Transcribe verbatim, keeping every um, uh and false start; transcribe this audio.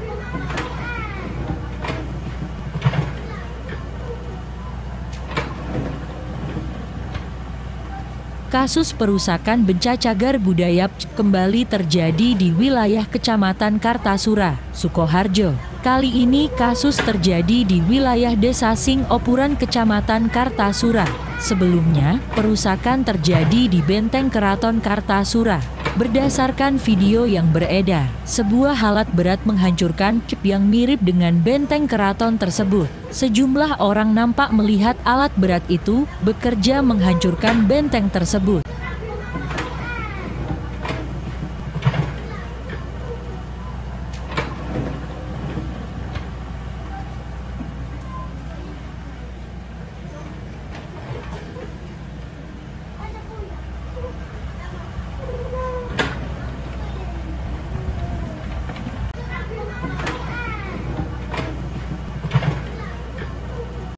Kasus perusakan benda cagar budaya kembali terjadi di wilayah Kecamatan Kartasura, Sukoharjo. Kali ini kasus terjadi di wilayah Desa Singopuran, Kecamatan Kartasura. Sebelumnya, perusakan terjadi di Benteng Keraton Kartasura. Berdasarkan video yang beredar, sebuah alat berat menghancurkan chip yang mirip dengan benteng keraton tersebut. Sejumlah orang nampak melihat alat berat itu bekerja menghancurkan benteng tersebut.